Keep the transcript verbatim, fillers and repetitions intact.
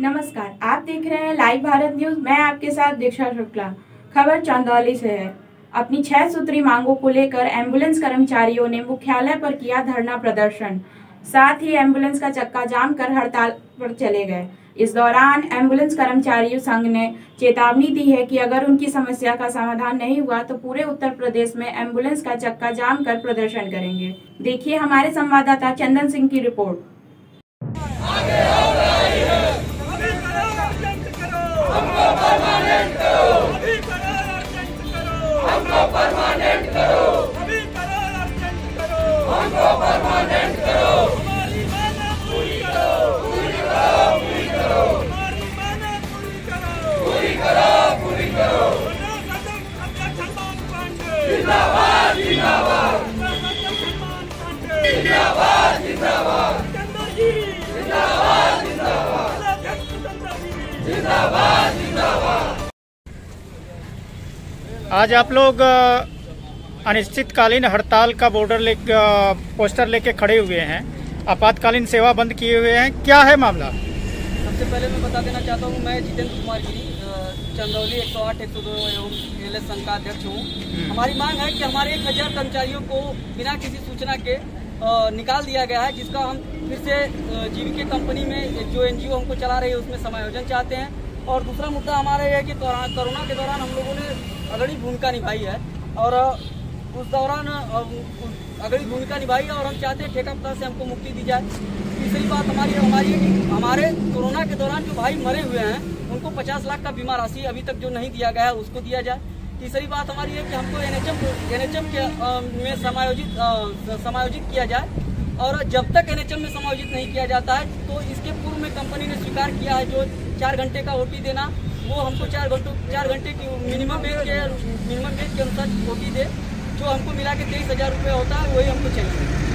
नमस्कार, आप देख रहे हैं लाइव भारत न्यूज। मैं आपके साथ दीक्षा शुक्ला। खबर चंदौली से है। अपनी छह सूत्री मांगों को लेकर एम्बुलेंस कर्मचारियों ने मुख्यालय पर किया धरना प्रदर्शन। साथ ही एम्बुलेंस का चक्का जाम कर हड़ताल पर चले गए। इस दौरान एम्बुलेंस कर्मचारियों संघ ने चेतावनी दी है कि अगर उनकी समस्या का समाधान नहीं हुआ तो पूरे उत्तर प्रदेश में एम्बुलेंस का चक्का जाम कर प्रदर्शन करेंगे। देखिए हमारे संवाददाता चंदन सिंह की रिपोर्ट। परमानेंट करो, अभी करो, अर्जेंट करो, हमको परमानेंट करो, हमारी मांग पूरी करो, पूरी करो, पूरी करो, हमारी मांग पूरी करो, पूरी करो, पूरी करो। जिंदाबाद, जिंदाबाद, जिंदाबाद, जिंदाबाद, जिंदाबाद, जिंदाबाद, जिंदाबाद, जिंदाबाद। आज आप लोग अनिश्चितकालीन हड़ताल का बॉर्डर ले पोस्टर लेके खड़े हुए हैं, आपातकालीन सेवा बंद किए हुए हैं, क्या है मामला? सबसे पहले मैं बता देना चाहता हूँ, मैं जितेंद्र कुमार गिरी चंदौली एक सौ आठ एक सौ दो एवं एल एस संघ का अध्यक्ष हूँ। हमारी मांग है कि हमारे एक हजार कर्मचारियों को बिना किसी सूचना के निकाल दिया गया है, जिसका हम फिर से जीवीके कंपनी में जो एनजीओ हमको चला रही है उसमें समायोजन चाहते हैं। और दूसरा मुद्दा हमारा यह है कि कोरोना के दौरान हम लोगों ने अग्रणी भूमिका निभाई है और उस दौरान अग्रणी भूमिका निभाई है और हम चाहते हैं ठेका प्रथा से हमको मुक्ति दी जाए। तीसरी बात हमारी हमारी है कि हमारे कोरोना के दौरान जो भाई मरे हुए हैं उनको पचास लाख का बीमा राशि अभी तक जो नहीं दिया गया है उसको दिया जाए। तीसरी बात हमारी है कि हमको एनएचएम एनएचएम के में समायोजित समायोजित किया जाए और जब तक एनएचएम में समायोजित नहीं किया जाता है तो इसके पूर्व में कंपनी ने स्वीकार किया है जो चार घंटे का ओटी देना, वो हमको चार घंटों चार घंटे की मिनिमम वेज के मिनिमम वेज के अनुसार ओटी दे, जो हमको मिला के तेईस हजार रुपये होता है, वही हमको चाहिए।